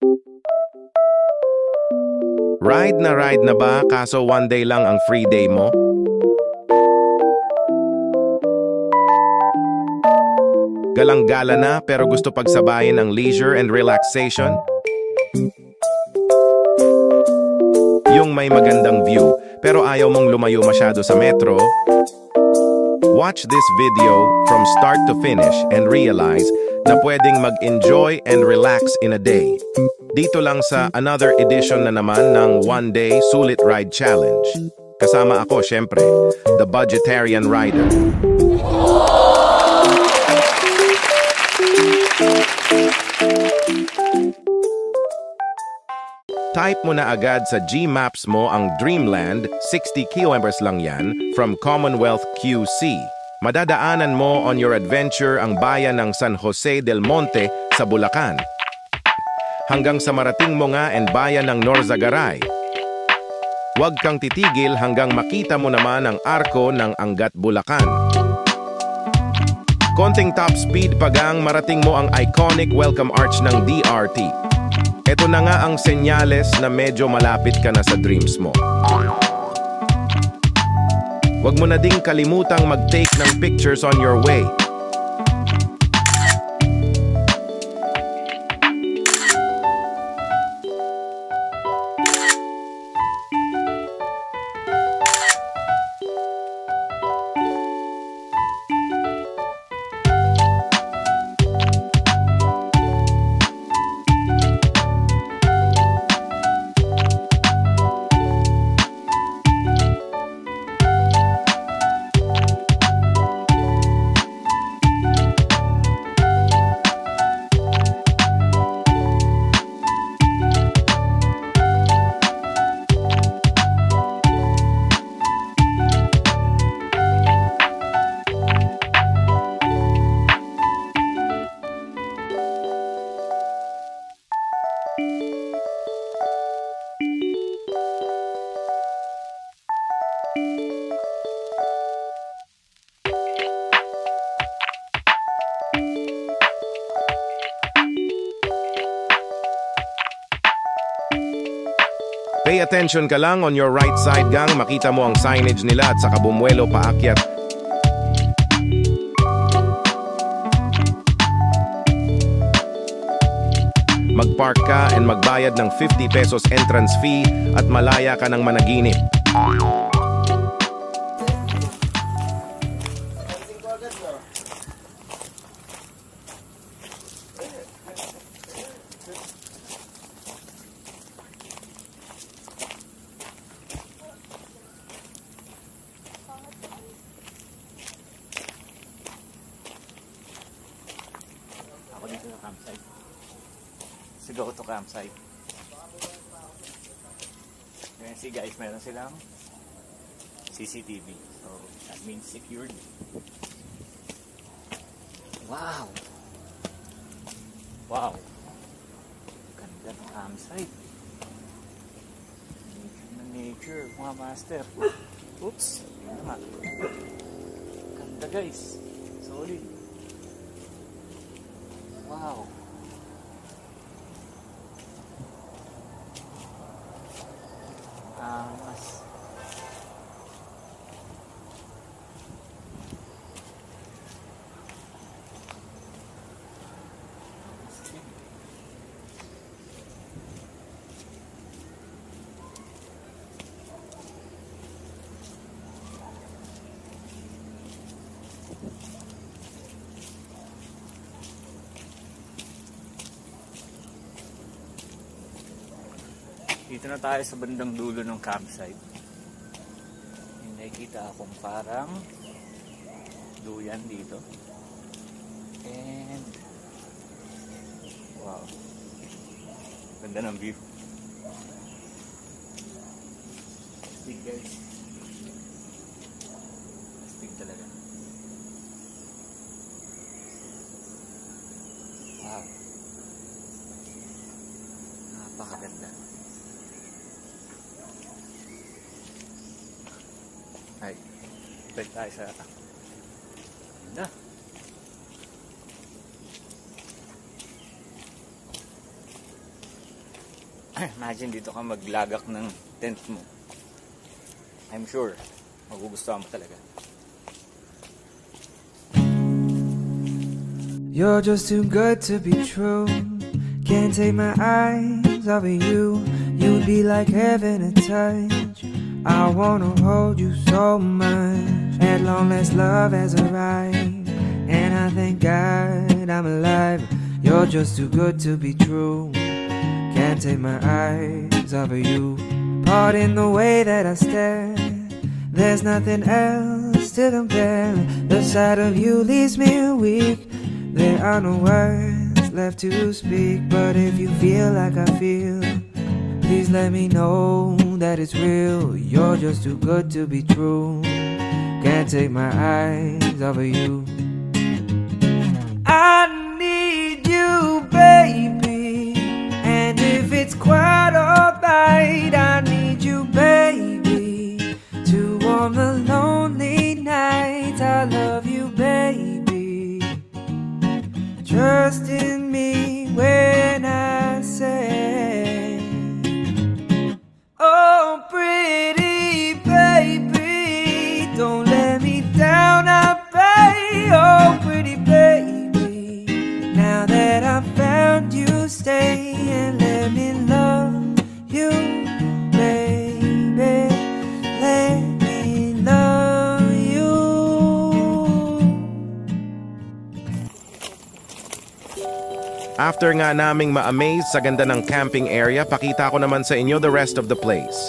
Ride na ba kaso one day lang ang free day mo? Galang-gala na pero gusto pagsabayin ang leisure and relaxation? Yung may magandang view pero ayaw mong lumayo masyado sa metro? Watch this video from start to finish and realize na pwedeng mag-enjoy and relax in a day. Dito lang sa another edition na naman ng One Day Sulit Ride Challenge. Kasama ako, syempre, the Budgetarian Rider. Type mo na agad sa Gmaps mo ang Dreamland, 60 kilometers lang yan, from Commonwealth QC. Madadaanan mo on your adventure ang bayan ng San Jose del Monte sa Bulacan. Hanggang sa marating mo nga ang bayan ng Norzagaray. Huwag kang titigil hanggang makita mo naman ang arko ng Angat Bulacan. Konting top speed pagang marating mo ang iconic welcome arch ng DRT. Ito na nga ang senyales na medyo malapit ka na sa dreams mo. Huwag mo na ding kalimutang mag-take ng pictures on your way. Pay attention ka lang on your right side gang, makita mo ang signage nila at saka bumuelo paakyat. Mag-park ka and magbayad ng 50 pesos entrance fee at malaya ka ng managinip. Ako dito sa campsite. So go to campsite. Ayan, see guys, meron silang CCTV. So that means secured. Wow! Wow! Ganda ng campsite. Nature, mga master. Oops! Yun naman. Ganda guys. Solid. Wow. Mas dito na tayo sa bandang dulo ng campsite. May nakikita akong parang duyan dito. And wow. Ganda ng view. Astig guys. Astig talaga. Wow. Napakaganda. Ay, balik tayo sa ganda. Imagine dito ka maglagak ng tent mo. I'm sure magugustuhan mo talaga. You're just too good to be true. Can't take my eyes off of you. You'd be like heaven to touch. I wanna hold you so much. At long last love has arrived, and I thank God I'm alive. You're just too good to be true. Can't take my eyes off of you. Pardon the way that I stare. There's nothing else to compare. The sight of you leaves me weak. There are no words left to speak. But if you feel like I feel, please let me know that it's real. You're just too good to be true. Can't take my eyes off of you. I need you, baby. And if it's quite alright, I need you, baby, to warm the lonely nights. I love you, baby. Trust in me when I say, oh, pretty baby, don't let me down, I pray. Oh, pretty baby, now that I found you, stay and let me love you, baby. Let me love you. After nga naming ma-amaze sa ganda ng camping area, pakita ko naman sa inyo the rest of the place.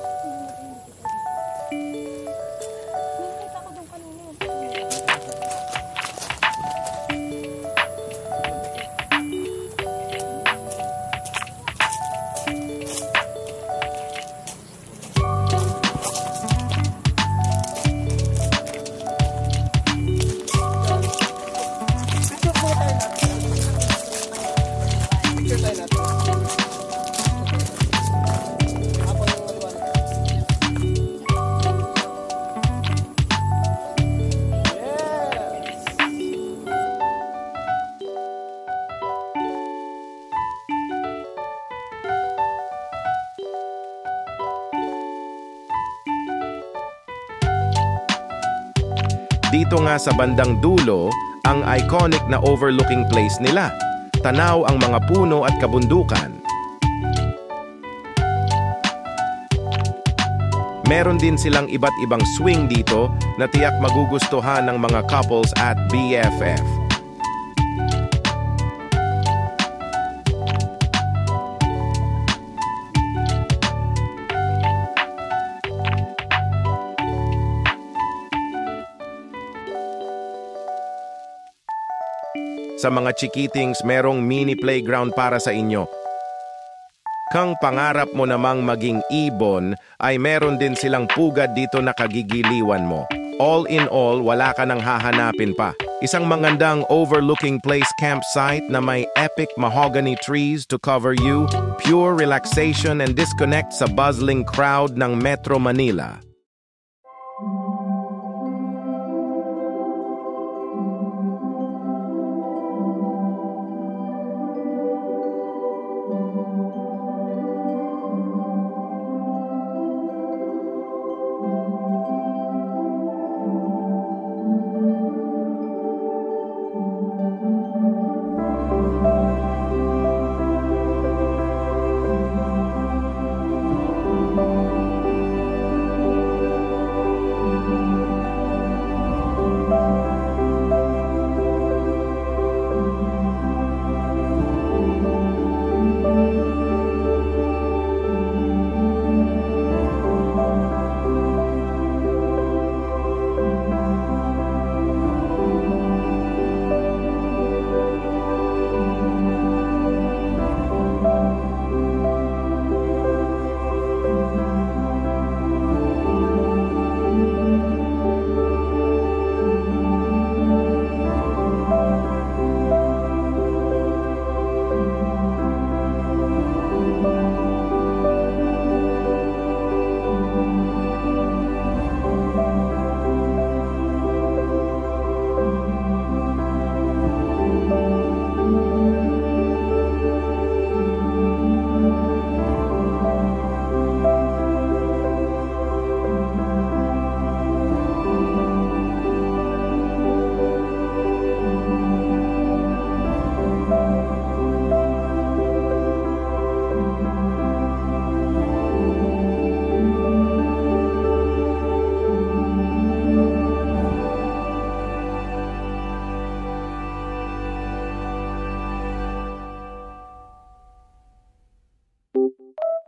Dito nga sa bandang dulo, ang iconic na overlooking place nila. Tanaw ang mga puno at kabundukan. Meron din silang iba't ibang swing dito na tiyak magugustuhan ng mga couples at BFF. Sa mga chikitings, merong mini playground para sa inyo. Kang pangarap mo namang maging ibon, ay meron din silang pugad dito na kagigiliwan mo. All in all, wala ka nang hahanapin pa. Isang magandang overlooking place campsite na may epic mahogany trees to cover you, pure relaxation and disconnect sa bustling crowd ng Metro Manila.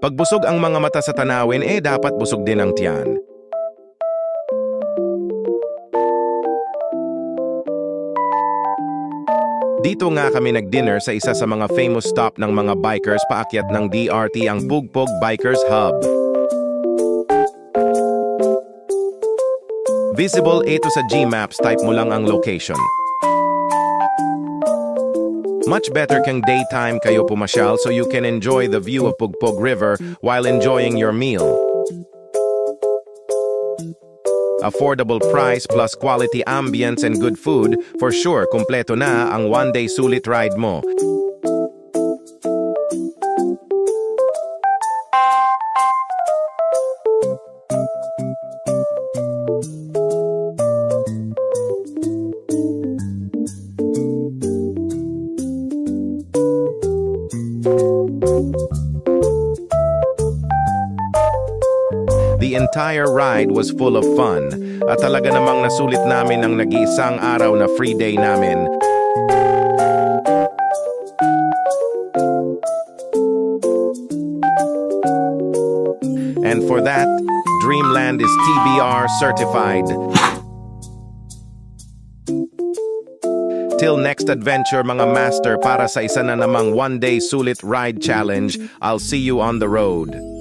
Pag busog ang mga mata sa tanawin, dapat busog din ang tiyan. Dito nga kami nag-dinner sa isa sa mga famous stop ng mga bikers paakyat ng DRT, ang Pugpog Bikers Hub. Visible ito sa Gmaps, type mo lang ang location. Much better kang daytime kayo pumasyal so you can enjoy the view of Pugpog River while enjoying your meal. Affordable price plus quality ambience and good food, for sure, kumpleto na ang one-day sulit ride mo. The entire ride was full of fun at talaga namang nasulit namin ang nag-iisang araw na free day namin. And for that, Dreamland is TBR certified. Till next adventure mga master, para sa isa na namang one-day sulit ride challenge, I'll see you on the road.